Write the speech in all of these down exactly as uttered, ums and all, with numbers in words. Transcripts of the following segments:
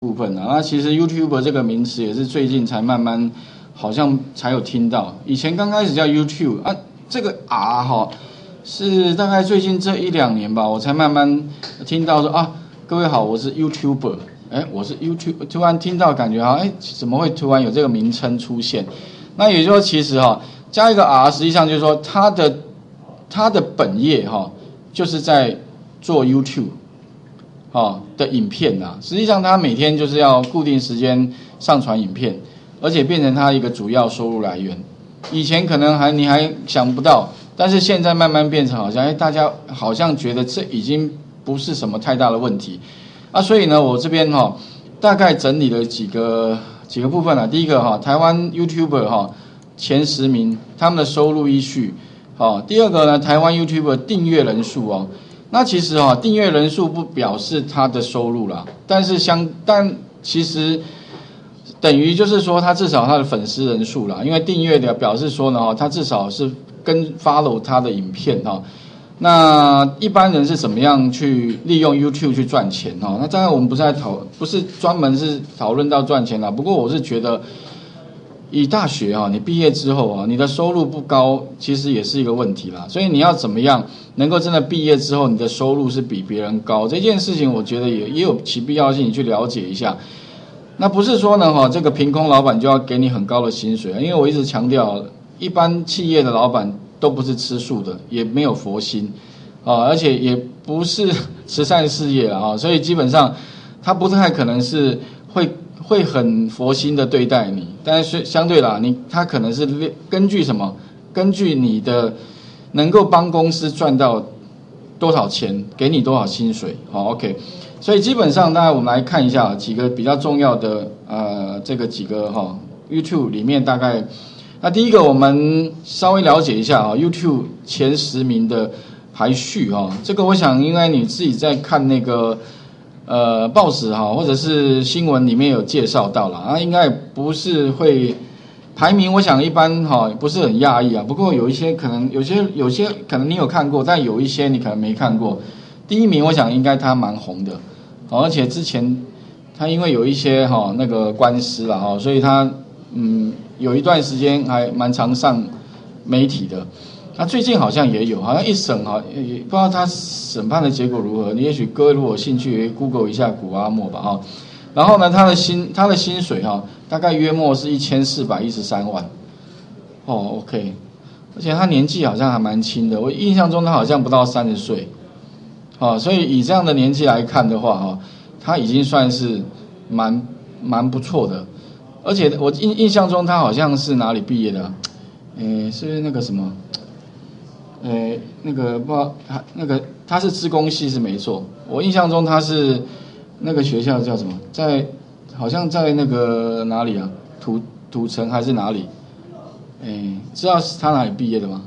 部分啊。那其实 YouTuber 这个名词也是最近才慢慢好像才有听到，以前刚开始叫 YouTube 啊，这个 R 哈是大概最近这一两年吧，我才慢慢听到说啊，各位好，我是 YouTuber， 哎，我是 YouTube， 突然听到感觉哈，哎，怎么会突然有这个名称出现？那也就是说，其实哈加一个 R， 实际上就是说它的它的本业哈就是在做 YouTube。哦的影片啊，实际上他每天就是要固定时间上传影片，而且变成他一个主要收入来源。以前可能还你还想不到，但是现在慢慢变成好像，哎，大家好像觉得这已经不是什么太大的问题啊。所以呢，我这边哈、哦、大概整理了几个几个部分啊。第一个哈、哦，台湾 YouTuber 哈、哦、前十名他们的收入依序，好、哦。第二个呢，台湾 YouTuber 订阅人数哦。那其实哈、哦，订阅人数不表示他的收入啦，但是相但其实等于就是说，他至少他的粉丝人数啦，因为订阅的表示说呢，哈，他至少是跟 follow 他的影片哈。那一般人是怎么样去利用 YouTube 去赚钱哈？那当然我们不是在讨，不是专门是讨论到赚钱啦。不过我是觉得，以大学啊，你毕业之后啊，你的收入不高，其实也是一个问题啦。所以你要怎么样能够真的毕业之后，你的收入是比别人高这件事情，我觉得也也有其必要性，你去了解一下。那不是说呢，哈，这个凭空老板就要给你很高的薪水，因为我一直强调，一般企业的老板都不是吃素的，也没有佛心啊，而且也不是慈善事业啊，所以基本上他不太可能是会。会很佛心的对待你，但是相对啦，你他可能是根据什么？根据你的能够帮公司赚到多少钱，给你多少薪水，好 ，OK。所以基本上，大家我们来看一下几个比较重要的呃，这个几个哈、哦、YouTube 里面大概，那第一个我们稍微了解一下啊、哦、，YouTube 前十名的排序哈、哦，这个我想应该你自己在看那个。呃，报纸哈，或者是新闻里面有介绍到了啊，应该不是会排名，我想一般哈不是很讶异啊。不过有一些可能，有些有些可能你有看过，但有一些你可能没看过。第一名，我想应该他蛮红的，而且之前他因为有一些哈那个官司了哈，所以他嗯有一段时间还蛮常上媒体的。那最近好像也有，好像一审哈，也不知道他审判的结果如何。你也许各位如果有兴趣 ，Google 一下古阿莫吧哈。然后呢，他的薪他的薪水哈，大概约莫是一千四百一十三万。哦 ，OK， 而且他年纪好像还蛮轻的，我印象中他好像不到三十岁。哦，所以以这样的年纪来看的话哈，他已经算是蛮蛮不错的。而且我印印象中他好像是哪里毕业的、啊？诶，是那个什么？呃，那个不知道他那个他是资工系是没错，我印象中他是那个学校叫什么，在好像在那个哪里啊，土土城还是哪里？哎，知道是他哪里毕业的吗？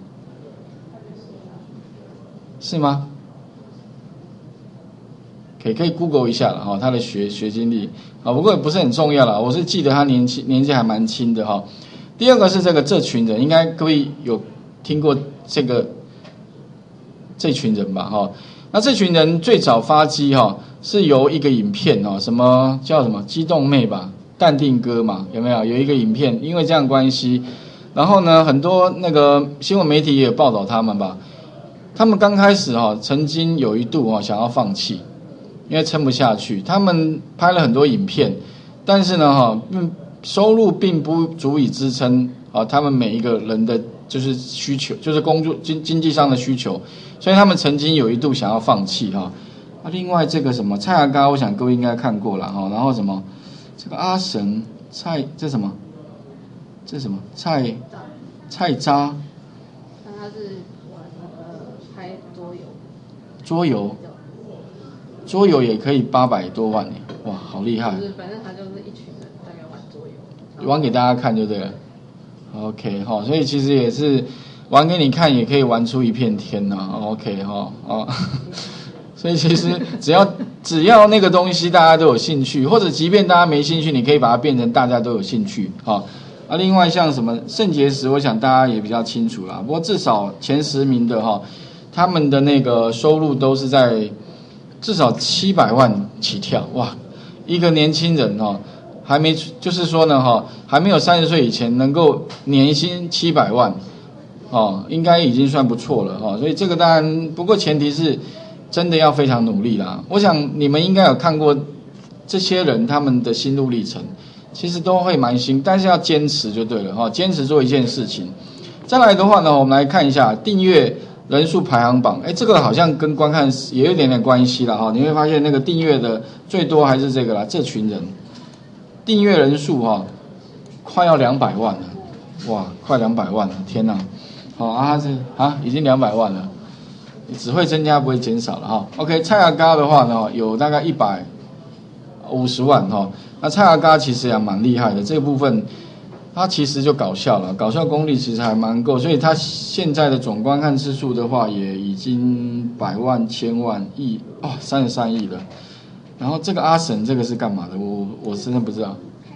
是吗？可以可以 Google 一下了哈，他的学学经历啊，不过也不是很重要了，我是记得他年轻年纪还蛮轻的哈。第二个是这个这群人，应该各位有听过这个。这群人吧，哈，那这群人最早发迹哈，是由一个影片哈，什么叫什么激动妹吧，淡定哥嘛，有没有？有一个影片，因为这样关系，然后呢，很多那个新闻媒体也有报道他们吧，他们刚开始哈，曾经有一度哈想要放弃，因为撑不下去，他们拍了很多影片，但是呢哈，收入并不足以支撑啊他们每一个人的就是需求，就是工作经经济上的需求。所以他们曾经有一度想要放弃哈，啊，另外这个什么蔡阿嘎，我想各位应该看过了哈，然后什么这个阿神蔡这什么，这什么蔡蔡渣， 那他是呃拍桌游， 桌游，桌游也可以八百多万呢，哇，好厉害！ 就是反正他就是一群人大概玩桌游， 玩给大家看就对了。OK 哈，所以其实也是。玩给你看，也可以玩出一片天呐、啊。OK 哈啊，所以其实只要只要那个东西大家都有兴趣，或者即便大家没兴趣，你可以把它变成大家都有兴趣啊。啊，另外像什么肾结石，我想大家也比较清楚啦。不过至少前十名的哈，他们的那个收入都是在至少七百万起跳哇。 一个年轻人哈，还没就是说呢哈，还没有三十岁以前能够年薪七百万，哦，应该已经算不错了哈。所以这个当然，不过前提是真的要非常努力啦。我想你们应该有看过这些人他们的心路历程，其实都会蛮辛，但是要坚持就对了哈，坚持做一件事情。再来的话呢，我们来看一下订阅人数排行榜，哎，这个好像跟观看也有一点点关系了哈。你会发现那个订阅的最多还是这个啦，这群人订阅人数哈，快要两百万了，哇，快两百万了，天哪！好啊，这啊已经两百万了，只会增加不会减少了哈。OK， 蔡阿嘎的话呢，有大概一百五十万哈。那蔡阿嘎其实也蛮厉害的，这个部分。他其实就搞笑了，搞笑功力其实还蛮够，所以他现在的总观看次数的话，也已经百万、千万、亿哦，三十三亿了。然后这个阿神这个是干嘛的？我我真的不知道。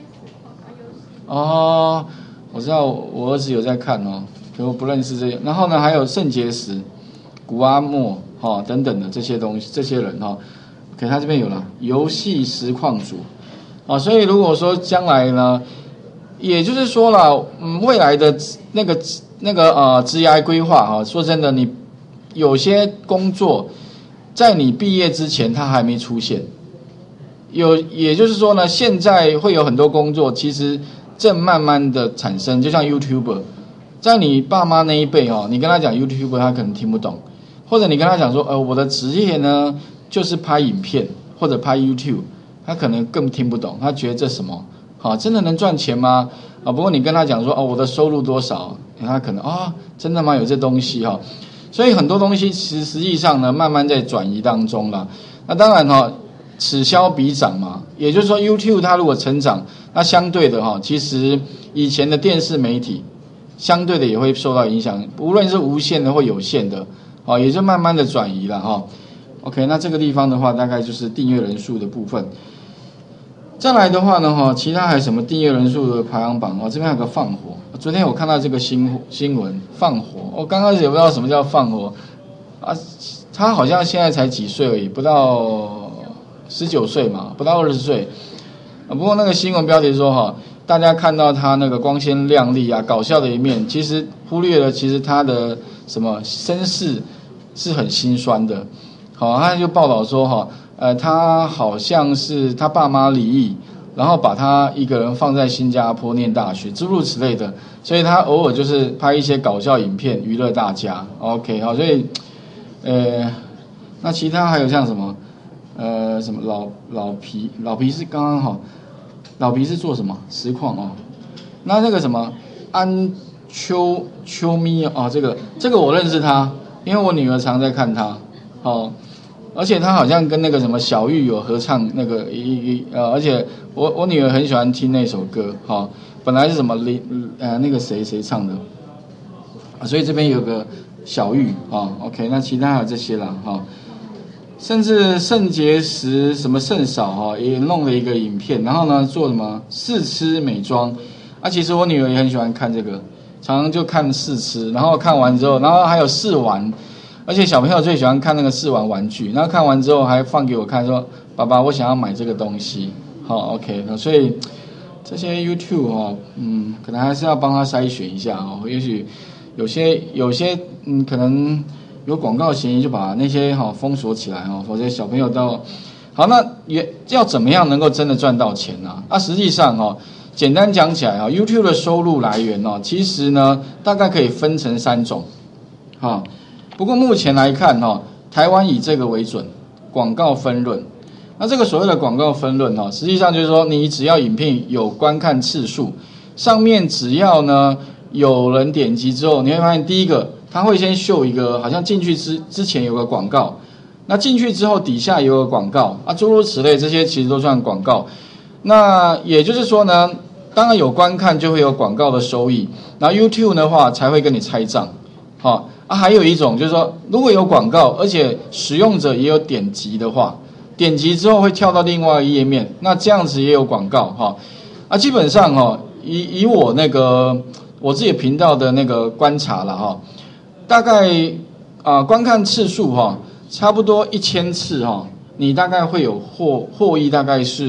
哦，我知道我儿子有在看哦，可我不认识这些。然后呢，还有肾结石、古阿莫哈、哦、等等的这些东西，这些人哈、哦，给他这边有了游戏实况组啊、哦，所以如果说将来呢。也就是说了，嗯，未来的那个那个呃职业规划哈，说真的，你有些工作在你毕业之前它还没出现，有也就是说呢，现在会有很多工作其实正慢慢的产生，就像 YouTuber， 在你爸妈那一辈哈，你跟他讲 YouTuber， 他可能听不懂，或者你跟他讲说，呃，我的职业呢就是拍影片或者拍 YouTube， 他可能更听不懂，他觉得这什么？好，真的能赚钱吗？啊，不过你跟他讲说，哦，我的收入多少，他可能啊、哦，真的吗？有这东西哈，所以很多东西其实实际上呢，慢慢在转移当中了。那当然哈，此消彼长嘛，也就是说 ，YouTube 它如果成长，那相对的哈，其实以前的电视媒体相对的也会受到影响，无论是无线的或有线的，啊，也就慢慢的转移了哈。OK， 那这个地方的话，大概就是订阅人数的部分。再来的话呢，哈，其他还有什么订阅人数的排行榜哦？这边有个放火，昨天我看到这个新新闻，放火，我刚开始也不知道什么叫放火，啊，他好像现在才几岁而已，不到十九岁嘛，不到二十岁，啊，不过那个新闻标题说哈，大家看到他那个光鲜亮丽啊、搞笑的一面，其实忽略了其实他的什么身世是很心酸的，好，他就报道说哈。呃，他好像是他爸妈离异，然后把他一个人放在新加坡念大学，诸如此类的，所以他偶尔就是拍一些搞笑影片娱乐大家。OK， 好，所以，呃，那其他还有像什么，呃，什么老老皮，老皮是刚刚好，老皮是做什么实况哦？那那个什么安秋秋咪哦，这个这个我认识他，因为我女儿常在看他，哦。而且他好像跟那个什么小玉有合唱那个一一呃，而且我我女儿很喜欢听那首歌，哈、哦，本来是什么林呃那个谁谁唱的，啊，所以这边有个小玉啊、哦、，OK， 那其他还有这些啦，哈、哦，甚至肾结石什么肾少哈、哦，也弄了一个影片，然后呢做什么试吃美妆，啊，其实我女儿也很喜欢看这个，常常就看试吃，然后看完之后，然后还有试玩。而且小朋友最喜欢看那个试玩玩具，然后看完之后还放给我看，说：“爸爸，我想要买这个东西。”好 ，OK， 所以这些 YouTube 哦，嗯，可能还是要帮他筛选一下哦。也许有些有些嗯，可能有广告嫌疑，就把那些哈、哦、封锁起来哦，否则小朋友到好，那也要怎么样能够真的赚到钱呢、啊？那实际上哦，简单讲起来啊、哦、，YouTube 的收入来源哦，其实呢大概可以分成三种，哈、哦。不过目前来看哈，台湾以这个为准，广告分润。那这个所谓的广告分润哈，实际上就是说，你只要影片有观看次数，上面只要呢有人点击之后，你会发现第一个，它会先秀一个，好像进去之之前有个广告，那进去之后底下有个广告啊，诸如此类，这些其实都算广告。那也就是说呢，当然有观看就会有广告的收益，然后 YouTube 的话才会跟你拆账，好。啊，还有一种就是说，如果有广告，而且使用者也有点击的话，点击之后会跳到另外一个页面，那这样子也有广告哈。啊，基本上哈，以以我那个我自己频道的那个观察了哈，大概啊、呃、观看次数哈，差不多一千次哈，你大概会有获获益大概是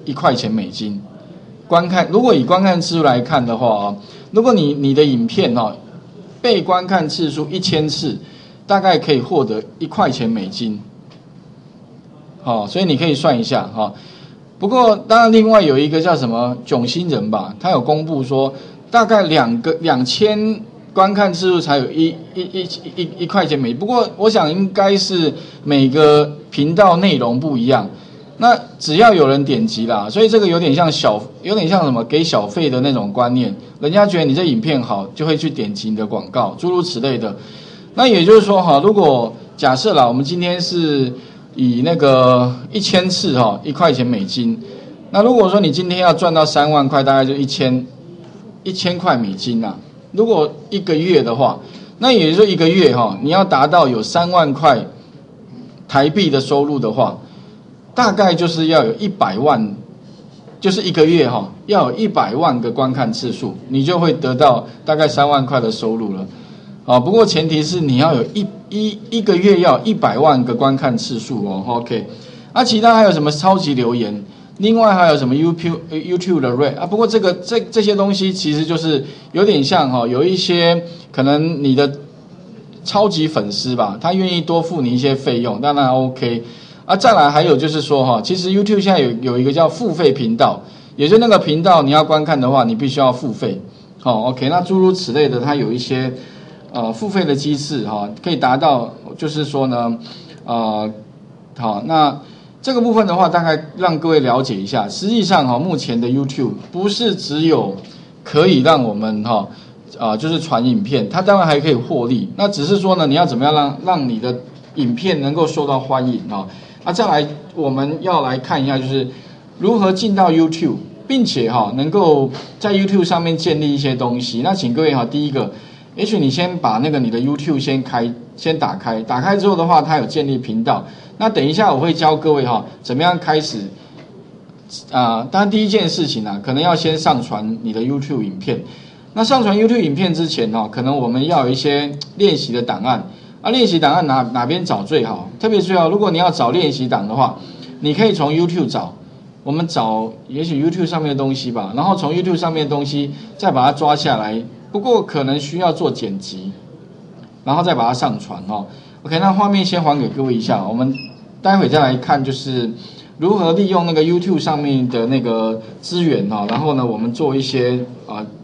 一块钱美金。观看，如果以观看次数来看的话啊，如果你你的影片哦被观看次数一千次，大概可以获得一块钱美金。好、哦，所以你可以算一下哈、哦。不过当然另外有一个叫什么囧星人吧，他有公布说大概两个两千观看次数才有一一一一一块钱美金。不过我想应该是每个频道内容不一样。那只要有人点击啦，所以这个有点像小，有点像什么给小费的那种观念，人家觉得你这影片好，就会去点击你的广告，诸如此类的。那也就是说哈，如果假设啦，我们今天是以那个一千次哈，一块钱美金，那如果说你今天要赚到三万块，大概就一千一千块美金啦。如果一个月的话，那也就是说一个月哈，你要达到有三万块台币的收入的话。大概就是要有一百万，就是一个月哈，要有一百万个观看次数，你就会得到大概三万块的收入了。啊，不过前提是你要有一一一个月要有一百万个观看次数哦。OK， 啊，其他还有什么超级留言，另外还有什么 YouTube YouTube 的 rate 啊？不过这个这这些东西其实就是有点像哈，有一些可能你的超级粉丝吧，他愿意多付你一些费用，当然 OK。啊，再来还有就是说哈，其实 YouTube 现在有有一个叫付费频道，也就是那个频道你要观看的话，你必须要付费。好 ，OK， 那诸如此类的，它有一些呃付费的机制哈，可以达到就是说呢，呃，好，那这个部分的话，大概让各位了解一下。实际上哈，目前的 YouTube 不是只有可以让我们哈啊、呃、就是传影片，它当然还可以获利。那只是说呢，你要怎么样让让你的影片能够受到欢迎啊？啊，再来我们要来看一下，就是如何进到 YouTube， 并且哈能够在 YouTube 上面建立一些东西。那请各位哈，第一个，也许你先把那个你的 YouTube 先开，先打开，打开之后的话，它有建立频道。那等一下我会教各位哈，怎么样开始啊、呃？当然第一件事情啊，可能要先上传你的 YouTube 影片。那上传 YouTube 影片之前哈，可能我们要有一些练习的档案。啊，练习档案哪哪边找最好？特别最好，如果你要找练习档的话，你可以从 YouTube 找，我们找也许 YouTube 上面的东西吧，然后从 YouTube 上面的东西再把它抓下来。不过可能需要做剪辑，然后再把它上传哦。OK， 那画面先还给各位一下，我们待会再来看就是如何利用那个 YouTube 上面的那个资源哈，然后呢，我们做一些啊、呃、